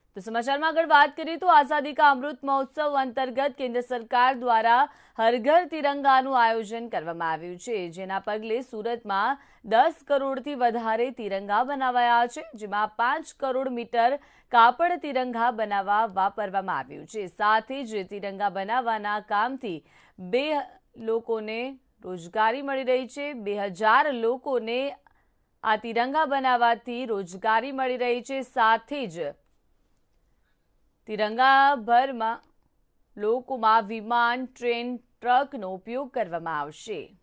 તો સમાચારમાં આગળ વાત કરીએ તો આઝાદી કા અમૃત મહોત્સવ અંતર્ગત કેન્દ્ર સરકાર દ્વારા હર ઘર તિરંગાનું આયોજન કરવામાં આવ્યું છે, જેના પગલે સુરતમાં 10 કરોડથી વધારે તિરંગા બનાવાયા છે, જેમાં 5 કરોડ મીટર કાપડ તિરંગા બનાવવા વાપરવામાં આવ્યું છે। સાથે જ તિરંગા બનાવવાના કામથી 2 લોકોને રોજગારી મળી રહી છે। 2000 લોકોને આ તિરંગા બનાવવાથી રોજગારી મળી રહી છે। સાથે જ તિરંગા ભરમાં લોકોમાં વિમાન, ટ્રેન, ટ્રકનો ઉપયોગ કરવામાં આવશે।